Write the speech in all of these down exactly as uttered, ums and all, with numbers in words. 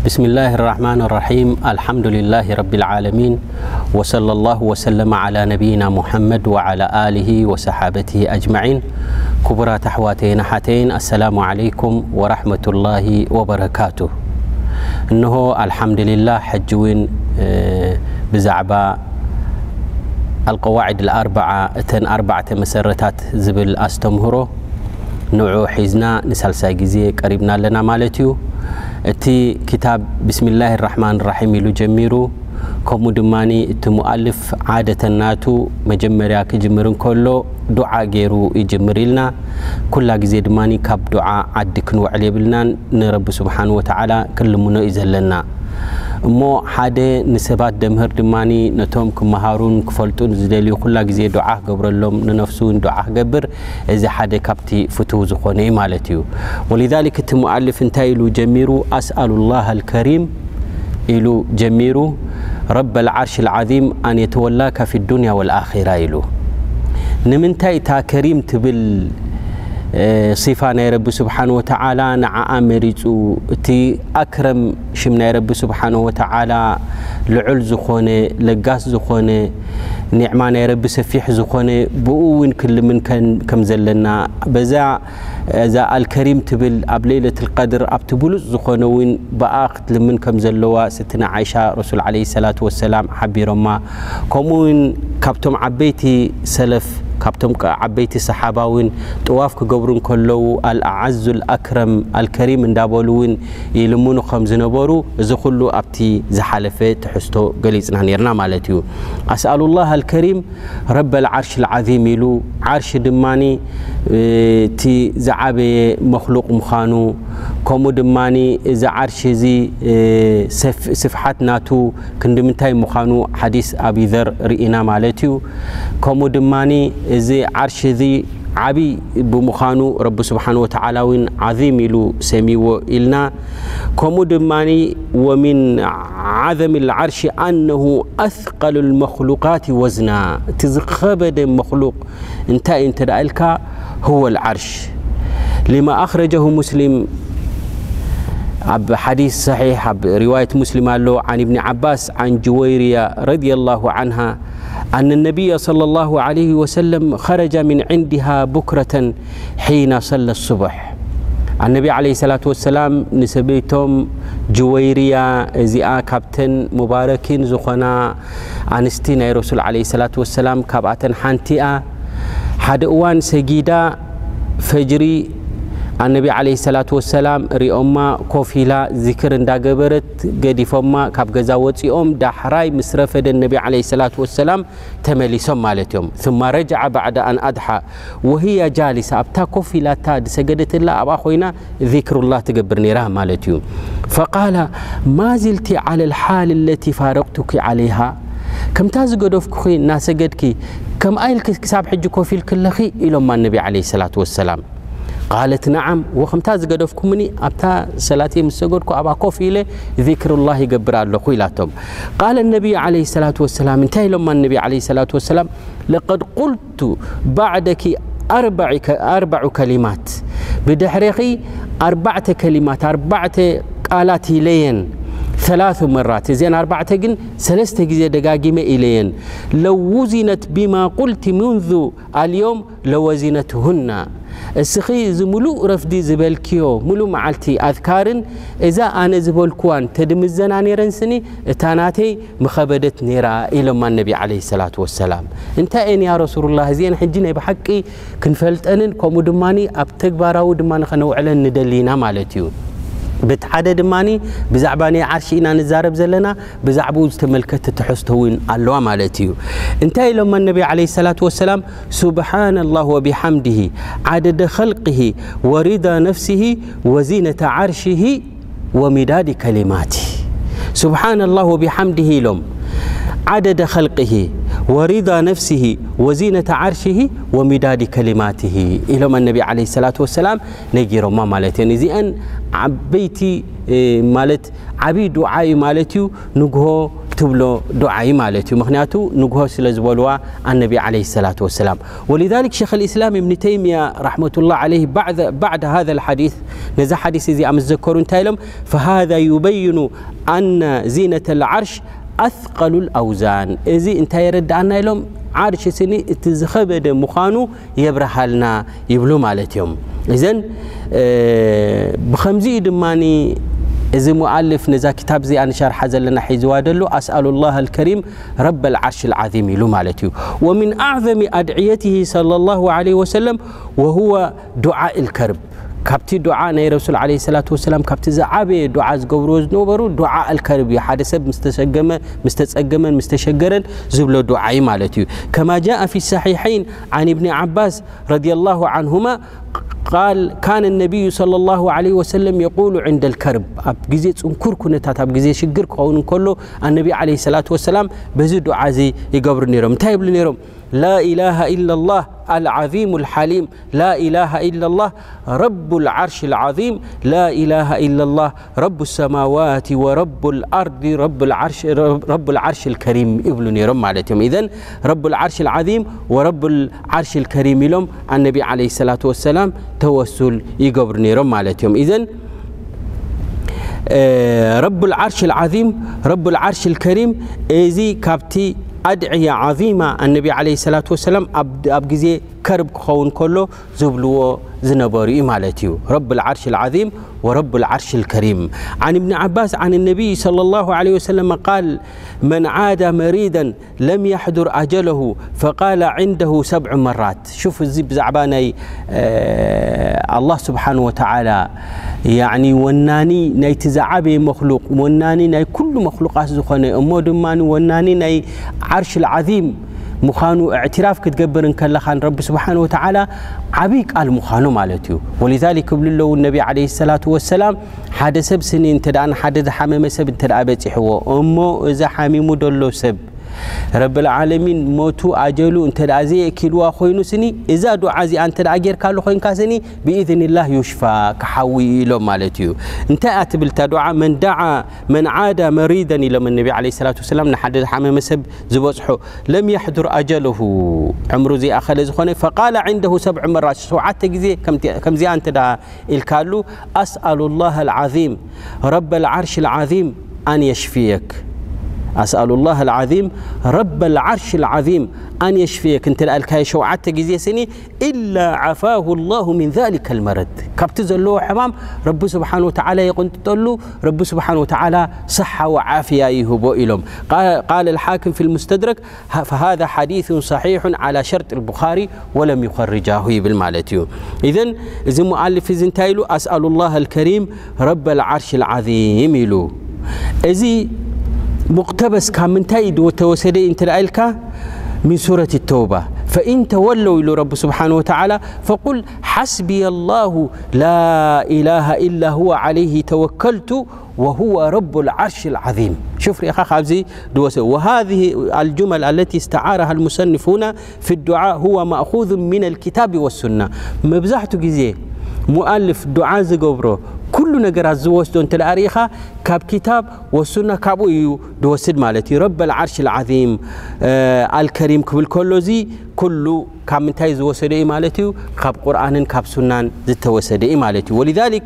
بسم الله الرحمن الرحيم الحمد لله رب العالمين وصلى الله وسلم على نبينا محمد وعلى آله وصحابته أجمعين كبرات أحواتين حتين السلام عليكم ورحمة الله وبركاته إنه الحمد لله حجوين بزعبا القواعد الأربعة تن أربعة مسرتات زبل أستمهره نوعو حزنا نسال ساجزي قريبنا لنا مالتيو تي كتاب بسم الله الرحمن الرحيم يلو جميرو كم دماني تمؤلف عادة ناتو مجمريا كجمرن كله دعاء غيرو يجمرلنا كل جزء دماني كاب دعاء عدك نوعلي بلنا نرب سبحانه وتعالى كل منو يزلنا مو حدا نسبات دمهر دماني نتوم كمهارون كفلتون زدليو كل جزء دعاء قبر لهم ننفسون دعاء قبر إذا حدا كبتي فتوز خوني مالتيو ولذلك المؤلف انتايلو جميرو أسأل الله الكريم إلو جميرو رب العرش العظيم أن يتولاك في الدنيا والآخرة إلو نمنتاي تا كريم تبل صفة يا رب سبحانه وتعالى نع أمريتو تي أكرم شمنا يا رب سبحانه وتعالى لعل زخونة لقاس زخونة نعمان يا رب سفيح زخونة بقوين كل من كان كم زلنا بزع ذا الكريم تبل أبليلة القدر أبتبلو زخونة وين بأخت لمن كم زلوا ستنا عائشة رسول عليه الصلاة والسلام حبي رما كمون كبتم عبيتي سلف كابتم عبيتي صحاباوين طواف كجبرون كلو الأعز الأكرم الكريم اندابولوين يلمونو خمس نبورو زخلو أبتي زحلفة تحستو قليزنا نيرنا مالتيو أسأل الله الكريم رب العرش العظيم يلو عرش دماني تي زعابي مخلوق مخانو كومو دماني إذا عرش زي سف سفحات ناتو كندمنتاي مخانو حديث أبي ذر رئينا مالتيو كومو دماني زي عرش ذي عبي بمخانو رب سبحانه وتعالى وين عظيم له سميو إلنا كومو دماني ومن عظم العرش أنه أثقل المخلوقات وزنا تزخبد مخلوق انت انت دائلك هو العرش لما أخرجه مسلم عب حديث صحيح عب رواية مسلم له عن ابن عباس عن جويرية رضي الله عنها أن النبي صلى الله عليه وسلم خرج من عندها بكرة حين صلى الصبح النبي عليه الصلاة والسلام نسبيتهم جويرية زياء كابتن مباركين زخنا أنستين يا رسول عليه الصلاة والسلام كابتن حانتئة حد أوان سجيدة فجري النبي عليه الصلاة والسلام ريوما كوفيلا ذكر دا جبرت قديفما كاب جزاوتي أم دحراي مسرفد النبي عليه الصلاة والسلام تملي سمالتهم ثم رجع بعد أن أضحى وهي جالسة أبتا كوفيلا تاد سجدت الله أبا خوينا ذكر الله تجبرني راه مالتهم فقال ما زلت على الحال التي فارقتك عليها كم تازقدوف خوي ناسجدك كم أيل كساب حج كوفيل كلخي إلى ما النبي عليه الصلاة والسلام قالت نعم وخمتاز قدوفكم مني أبتا صلاتي مسجدكم أبا كوفيله ذكر الله يقبر الله خويلاتهم قال النبي عليه الصلاة والسلام انتهي لما النبي عليه الصلاة والسلام لقد قلت بعدك أربع أربع كلمات بدحرقي أربعة كلمات أربعة قالات لين ثلاث مرات زين أربعة جن ثلاثة جزء دقاقيم إلين لو وزنت بما قلت منذ اليوم لوزنتهن السخي زملو رفدي زبالكيو ملو معلتي أذكارن إذا أنا زبالكوان تدم الزناني رنسني تاناتي مخبدت نيرا إلى ما النبي عليه الصلاة والسلام انت أين يا رسول الله زين حجينا بحقي كنفلت أنن كومو دماني أبتكبارا ودماني خنو على ندلينا مالتيو بتحدد ماني بزعباني عرشينا نزارب زلنا بزعبوز تملكت تحستوين الله مالتيو انتهي لما النبي عليه الصلاة والسلام سبحان الله وبحمده عدد خلقه ورضا نفسه وزينة عرشه ومداد كلماته سبحان الله وبحمده لهم عدد خلقه ورضا نفسه وزينة عرشه ومداد كلماته إلى ما النبي عليه الصلاة والسلام نجيرو ما مالتين زين عبيتي مالت عبيد دعاء مالتيو نجهو تبلو دعاء مالتي مخنياتو نجوه سلزبولوا النبي عليه الصلاة والسلام. ولذلك شيخ الإسلام ابن تيمية رحمة الله عليه بعد بعد هذا الحديث نزع حديث زي أم الذكرون تايلم فهذا يبين أن زينة العرش أثقل الأوزان. إذا أنت يرد عنا لهم عرش سني تزخبد مخانو يبرحلنا يبلو مالتهم. إذن أه بخمزي دماني إذا مؤلف نزا كتاب زي أنا شرح زلنا حيزوادلو أسأل الله الكريم رب العرش العظيم له مالتي. ومن أعظم أدعيته صلى الله عليه وسلم وهو دعاء الكرب. كابتي دعاء نبي رسول عليه الصلاة والسلام كابتي زعابي دعاء زجبروز نوبرو دعاء الكرب حادث مستشجما مستشجما مستشجرا زبلو دعاء مالتي. كما جاء في الصحيحين عن ابن عباس رضي الله عنهما قال كان النبي صلى الله عليه وسلم يقول عند الكرب أبجزيت أنكر كنتات أبجزيت شجر كون كله النبي عليه الصلاة والسلام بزيد عزي يقبر نيرم تايب نيرم لا إله إلا الله العظيم الحليم لا إله إلا الله رب العرش العظيم لا إله إلا الله رب السماوات ورب الأرض رب العرش رب العرش الكريم ابن نيرم مالتهم. إذن رب العرش العظيم ورب العرش الكريم لهم النبي عليه الصلاة والسلام توسل يقبر نيرم مالتهم. إذن آه رب العرش العظيم رب العرش الكريم إذي كابتي أدعية عظيمة النبي عليه الصلاة والسلام أبجزي كرب خون كله زبلو زنباري مالتيو رب العرش العظيم ورب العرش الكريم. عن ابن عباس عن النبي صلى الله عليه وسلم قال من عاد مريدا لم يحضر أجله فقال عنده سبع مرات. شوف الزب زعباني آه الله سبحانه وتعالى يعني وناني نيتزعبي مخلوق وناني ناي كل مخلوقات زخانة أمود ماني وناني ناي عرش العظيم مخانو اعتراف كتقبر إن كان خان رب سبحانه وتعالى عبيك المخانو مالتيو. ولذلك قبل له النبي عليه الصلاة والسلام حد سب سنين تدان حد حمام سب ترابتي هو أمه إذا حميمو دلو سب رب العالمين موتو أجلو أنت العزي كيلوا خوينو سني إذا دو عزي أنت العجير كالو خوين كاسني بإذن الله يشفى كحوي له مالتيو. أنت أتبل تدعى من دعا من عاد مريدا إلى من النبي عليه الصلاة والسلام نحدد حمام سب زبصحو لم يحضر أجله عمره زي أخل زخونه فقال عنده سبع مرات سوعات زي كم كم زي أنت دعا الكالو أسأل الله العظيم رب العرش العظيم أن يشفيك أسأل الله العظيم رب العرش العظيم أن يشفيك أنت الكاي شوعت جزية سني إلا عفاه الله من ذلك المرض. كابتز له حمام رب سبحانه وتعالى يقول له رب سبحانه وتعالى صحة وعافية يهبو إلهم. قال, قال الحاكم في المستدرك فهذا حديث صحيح على شرط البخاري ولم يخرجاه بالمالتيو. إذن إذا مؤلف زنتايلو أسأل الله الكريم رب العرش العظيم له إذي مقتبس كامن تايد وتوسدي انت رأيلك من سورة التوبة فإن تولوا إلى رب سبحانه وتعالى فقل حسبي الله لا إله إلا هو عليه توكلت وهو رب العرش العظيم. شوف يا أخي خابزي دوسه. وهذه الجمل التي استعارها المصنفون في الدعاء هو مأخوذ من الكتاب والسنة. مبزحته جزيه مؤلف دعاء زقبره كل نجار الزوجت أنت الأريخة كاب كتاب والسنة كابو يو دوسد مالتي رب العرش العظيم آه الكريم كل كله زي كله كام تاي زوجت مالتي كاب قرآن كاب سنة زت وسد مالتي. ولذلك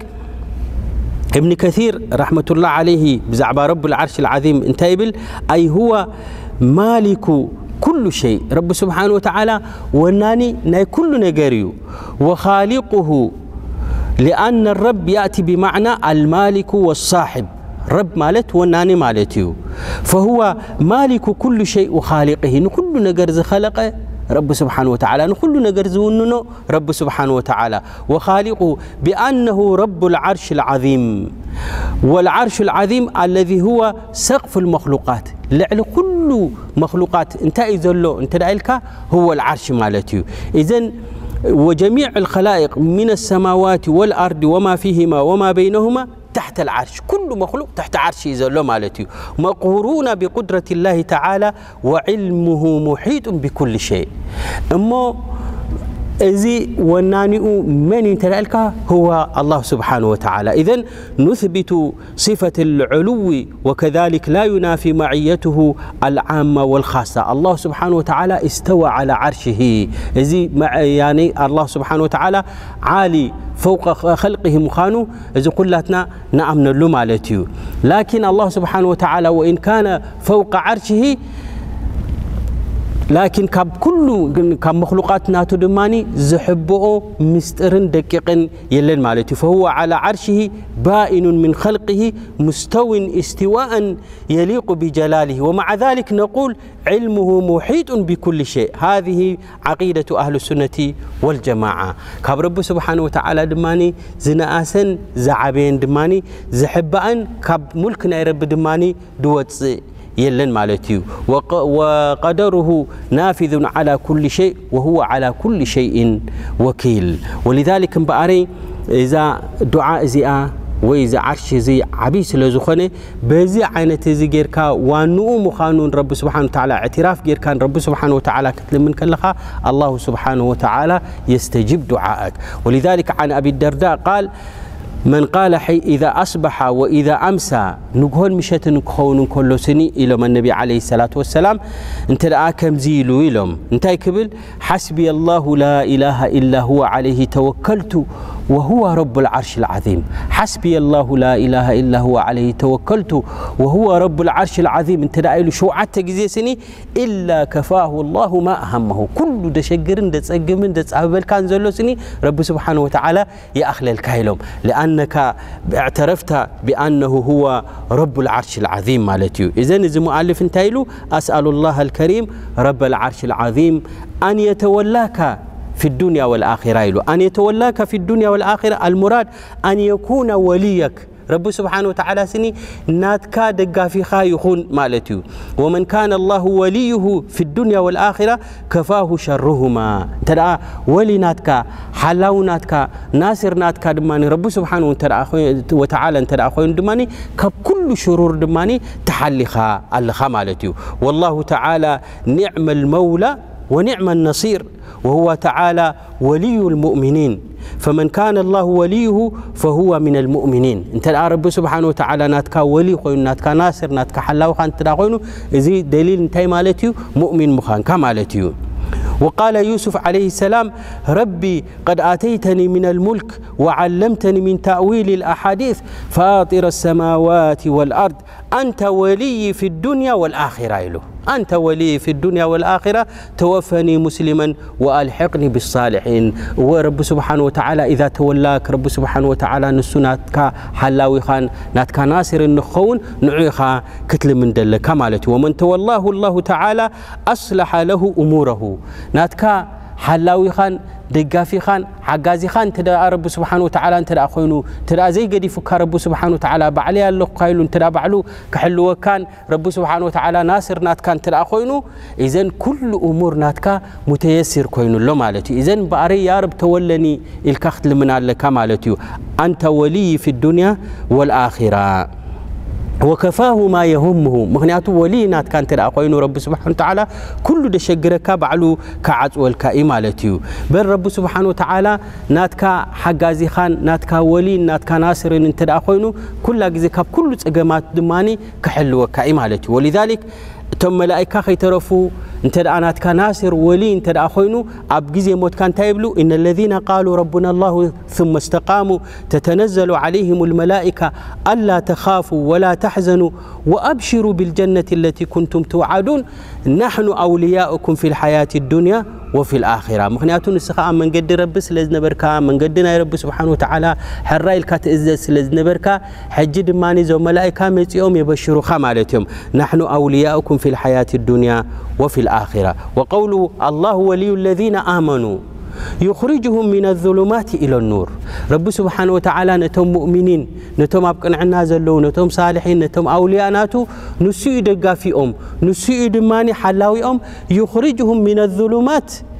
ابن كثير رحمة الله عليه بزعبا رب العرش العظيم انتايبل أي هو مالك كل شيء رب سبحانه وتعالى وناني ناي كل نجاريو وخالقه لأن الرب يأتي بمعنى المالك والصاحب رب مالت وناني مالتيو فهو مالك كل شيء وخالقه كل نجرز خلقه رب سبحانه وتعالى كل نجرز وننو رب سبحانه وتعالى وخالقه بأنه رب العرش العظيم والعرش العظيم الذي هو سقف المخلوقات لعل كل مخلوقات انت إذا له انت رأيلك هو العرش مالتيو. إذن وجميع الخلائق من السماوات والأرض وما فيهما وما بينهما تحت العرش كل مخلوق تحت عرش يزلو مالتي مقهورون بقدرة الله تعالى وعلمه محيط بكل شيء. أما إذي ونانئ من ينتلألك هو الله سبحانه وتعالى. إذن نثبت صفة العلو وكذلك لا ينافي معيته العامة والخاصة. الله سبحانه وتعالى استوى على عرشه إذي يعني الله سبحانه وتعالى عالي فوق خلقه مخانو إذا قلتنا نأمن له مالتيو. لكن الله سبحانه وتعالى وإن كان فوق عرشه لكن كاب كل كاب مخلوقات ناتو دماني زحبه مسترن دقيقا يلن مالتي فهو على عرشه بائن من خلقه مستو استواء يليق بجلاله ومع ذلك نقول علمه محيط بكل شيء. هذه عقيدة أهل السنة والجماعة. كاب رب سبحانه وتعالى دماني زناسن زعبين دماني زحبان كاب ملكنا رب دماني دوت يلن مالتيو وقدره نافذ على كل شيء وهو على كل شيء وكيل. ولذلك بأري إذا دعاء زياء وإذا عرش زي عبيس لزخنة بزي عينة زي جيركا وانو مخانون رب سبحانه وتعالى اعتراف جير كان رب سبحانه وتعالى كتلم من كلها الله سبحانه وتعالى يستجيب دعائك. ولذلك عن أبي الدرداء قال من قال حي إذا أصبح وإذا أمسى نقول مشت نكون كل سني إلى النبي عليه الصلاة والسلام أنت لآكم زيلو إلهم أنت يكبل حسبي الله لا إله إلا هو عليه توكلت وهو رب العرش العظيم. حسبي الله لا إله إلا هو عليه توكلت وهو رب العرش العظيم. انت دايلو شو عدت جزي سني إلا كفاه الله ما أهمه كل ده شجرن ده تسجمن ده تسابل كان زلو سني رب سبحانه وتعالى يأخل الكايلهم لأنك اعترفت بأنه هو رب العرش العظيم مالتيو. إذن إذا مؤلف انتايلو أسأل الله الكريم رب العرش العظيم أن يتولاك في الدنيا والآخرة. أن يتولاك في الدنيا والآخرة المراد أن يكون وليك رب سبحانه وتعالى سني ناتكا دقا في خايخون مالتيو. ومن كان الله وليه في الدنيا والآخرة كفاه شرهما. ترى ولي ناتكا حلاو ناتكا ناصر ناتكا دماني رب سبحانه وتعالى ترى أخوين دماني كب كل شرور دماني تحلخا اللخا مالتيو. والله تعالى نعم المولى ونعم النصير وهو تعالى ولي المؤمنين. فمن كان الله وليه فهو من المؤمنين. انت رب سبحانه وتعالى ناتكا ولي خوين ناتكا ناصر ناتكا حلاو خان تراخوينو ازي دليل انتي مالتيو مؤمن مخان كمالتيو. وقال يوسف عليه السلام ربي قد آتيتني من الملك وعلمتني من تأويل الأحاديث فاطر السماوات والأرض أنت ولي في الدنيا والآخرة. له أنت ولي في الدنيا والآخرة توفني مسلما وألحقني بالصالحين. ورب سبحانه وتعالى إذا تولاك رب سبحانه وتعالى نسو ناتكا حلاوي خان ناتكا ناصر النخون نعيخا كتل من دل كمالتي. ومن تولاه الله تعالى أصلح له أموره. ناتكا حلاوي خان دقافي خان حجازي خان تدا رب سبحانه وتعالى انت اخوينو تدا زي قدي فك رب سبحانه وتعالى بعلي الله قايلو تدا بعلو كحلو كان رب سبحانه وتعالى ناصر نات كان تدا اخوينو. اذن كل امور ناتكا متيسر كوينو لو مالتي. اذن باري يا رب تولني الكخت لمن الله كمالتي انت ولي في الدنيا والاخره وكفاه ما يهمه. مغنياته ولينات كانت الأقوين رب سبحانه وتعالى كل ده شجرك بعلو كعز والكائمالتيو. بل رب سبحانه وتعالى ناتكا حجازي خان ناتكا ولي ناتكا ناصر انت الأقوينو كل جزيك كل تجمعات دماني كحلو وكائمالتيو. ولذلك تم ملائكة خيترفوا انت الآنات كناصر ولي انت الأخوينو أبجزي موت كان تايبلو إن الذين قالوا ربنا الله ثم استقاموا تتنزل عليهم الملائكة ألا تخافوا ولا تحزنوا وأبشروا بالجنة التي كنتم توعدون نحن أولياؤكم في الحياة الدنيا وفي الآخرة. مخنياتون السخاء من قد رب سلزنا بركة من قدنا رب سبحانه وتعالى حراي الكات إزاز سلزنا بركة حجد ماني زو ملائكة متيوم يبشروا خمالتهم نحن أولياؤكم في الحياة الدنيا وفي الآخرة. وقولوا الله ولي الذين آمنوا يخرجهم من الظلمات إلى النور. رب سبحانه وتعالى نتم مؤمنين نتم أبقى عنا زلو نتم صالحين نتم أولياء ناتو نسيء دقا في أم نسيء دماني حلاوي أم يخرجهم من الظلمات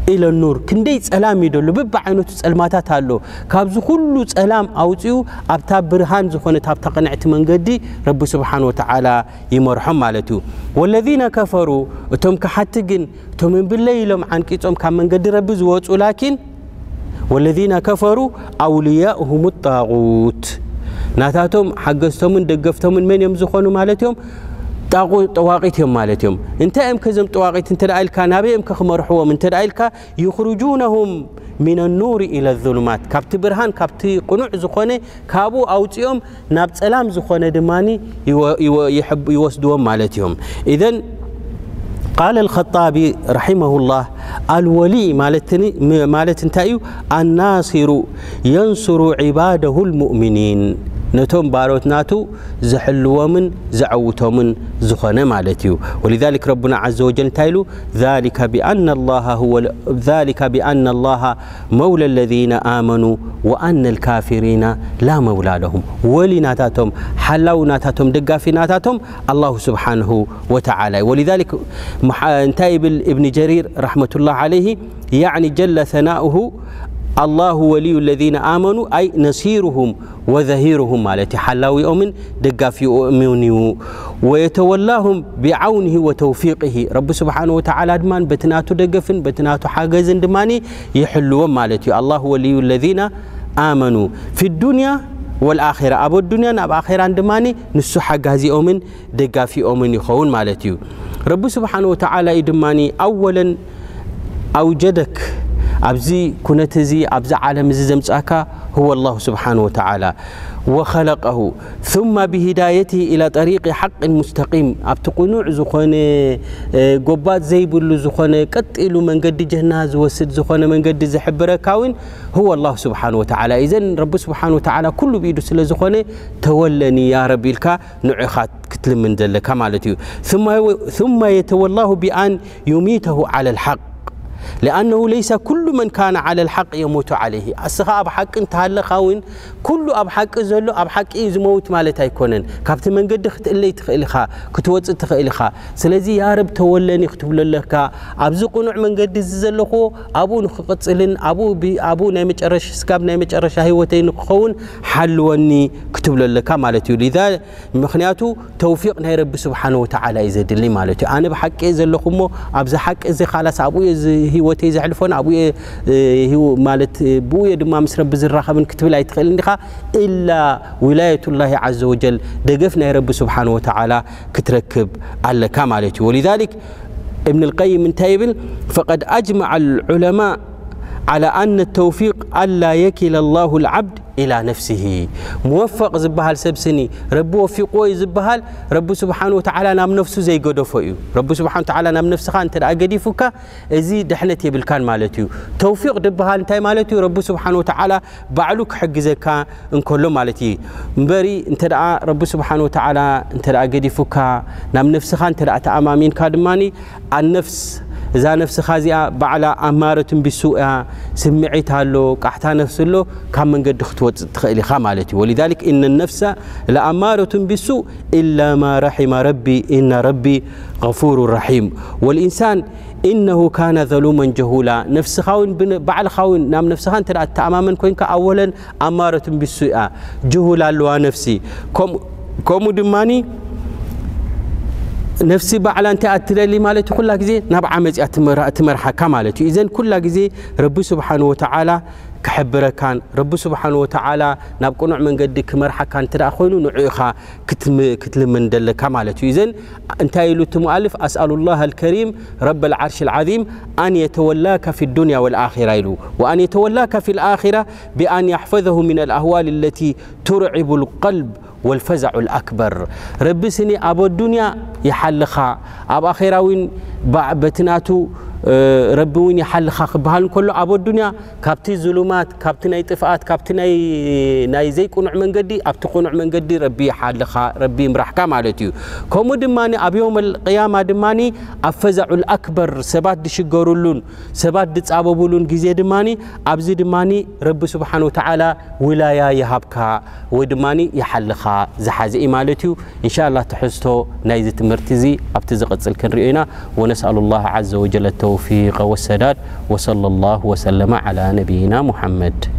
إلى النور كندي سلام يدل ببعينه سلماتات هالو كابز كله سلام أوتيو أبتاب برهان زخونة أبتاب قنعت من قدي رب سبحانه وتعالى يمرحم مالتو والذين كفروا تم كحتجن تم بالليل عن كيتهم كم من قدي رب زوات ولكن والذين كفروا أولياءهم الطاغوت ناتاتهم حقستهم دقفتهم من يمزخونوا مالتهم طاغوت طواغيتهم مالتهم انت ام كزم طواغيت انت دايلك نابي ام كخمرحوا من تدايلك يخرجونهم من النور الى الظلمات كابت برهان كابت قنوع زخونه كابو اوصيهم ناب سلام زخونه دماني يحب يوسدوهم مالتهم اذا قال الخطابي رحمه الله الولي مالتني مالت انتايو الناصر ينصر عباده المؤمنين نتوم باروت ناتو زحلوا من زعوتوا من زخنا مالتيو ولذلك ربنا عز وجل تايلو ذلك بأن الله هو ذلك بأن الله مولى الذين آمنوا وأن الكافرين لا مولى لهم ولي ناتاتهم حلو ناتاتهم دقافي ناتاتهم الله سبحانه وتعالى ولذلك انتايب ابن جرير رحمة الله عليه يعني جل ثناؤه الله ولي الذين آمنوا أي نصيرهم وظهيرهم مالتي حلاوي أمن دقافي أمنيو ويتولاهم بعونه وتوفيقه رب سبحانه وتعالى دمان بتناتو دقفن بتناتو حاجزن دماني يحلوا مالتي الله ولي الذين آمنوا في الدنيا والآخرة أبو الدنيا ناب آخرة دماني نسو حاجزي أمن دقافي أمن يخون مالتي رب سبحانه وتعالى دماني أولا أوجدك أبزي كنتزي أبزي عالم زمزأك هو الله سبحانه وتعالى وخلقه ثم بهدايته إلى طريق حق مستقيم أبتقنوع زخانة قبات زي بلو زخانة قتلوا من قد جهناز وسد زخانة من قد زحبرة كاون هو الله سبحانه وتعالى إذن رب سبحانه وتعالى كل بيدو سلا زخانة تولني يا ربي لك نعخات كتل من ذلك مالتي ثم ثم يتولاه بأن يميته على الحق لأنه ليس كل من كان على الحق يموت عليه أسخاء أب حق انت هلا خاون كل أب حق زلو أب حق إيه زموت مالتها يكونن كابت من قد اللي تخيلها كتوت تخيلها سلزي يا رب تولني اختب لك أبزو قنوع من قد زلخو أبو نخقصلن أبو بي أبو نيمج أرش سكاب نيمج أرش هايوتين خون حلوني كتب لك مالتي لذا مخنياتو توفيق نهي رب سبحانه وتعالى يزيد لي مالتي أنا بحق إيه زلخو مو أبز حق إيه خلاص أبو هي وتي زحلفون أبوي هو مالت بوي دما مسرب بزراخه من كتب لا يتخيل ندخا إلا ولاية الله عز وجل دقفنا يا رب سبحانه وتعالى كتركب على كمالته ولذلك ابن القيم من تايبل فقد أجمع العلماء على أن التوفيق ألا يكل الله العبد إلى نفسه موفق زبهال سبسني رب وفقه زبهال رب سبحانه وتعالى نام نفسه زي قدفه رب سبحانه وتعالى نام نفسه أنت أجديفك زي دحنتي بالكان مالتي توفيق دبهال أنت مالتي رب سبحانه وتعالى بعلوك حق زكاة إن كله مالتي مبري أنت رب سبحانه وتعالى أنت أجديفك نام نفسه أنت أتأمامين كادماني النفس إذا نفس خازية بعلى أمارة بسوء سمعتها له قحتها نفس له كم من قد خطوة تخيل خامالتي ولذلك إن النفس لأمارة بسوء إلا ما رحم ربي إن ربي غفور رحيم والإنسان إنه كان ظلوما جهولا نفس خاون بعل خاون نام نفس خان ترى تماما كونك أولا أمارة بسوء جهولا لو نفسي كم كم دماني نفسي بعلا أنت أترلي مالتي كل جزء نبع عمز أتمر أتمر حكا مالتي إذن كل جزء رب سبحانه وتعالى كحبره كان رب سبحانه وتعالى نبقى نوع من قد كمر حكا ترى أخوينه نوعيخا كتم كتل من دلك مالتي إذن أنت يلوت مؤلف أسأل الله الكريم رب العرش العظيم أن يتولاك في الدنيا والآخرة له وأن يتولاك في الآخرة بأن يحفظه من الأهوال التي ترعب القلب والفزع الأكبر رب سني أبو الدنيا يحلخا أبو آخراوين بتناتو ربوين يحلخا خبهال كله أبو الدنيا كابتي ظلمات كابتي ناي طفئات كابتي ناي ناي زي قنوع من قدي أبتي قنوع من قدي ربي يحلخا ربي مرحكا مالتيو كومو دماني أبي يوم القيامة دماني الفزع الأكبر سبات دي شقرولون سبات دي تصاببولون جزي دماني أبزي دماني رب سبحانه وتعالى ولايا يهبكا ودماني يحلخا زحازي مالتيو إن شاء الله تحستو نايزة مرتزي أبتزي قتل كنرئينا ونسأل الله عز وجل التوفيق التوفيق والسداد وصلى الله وسلم على نبينا محمد.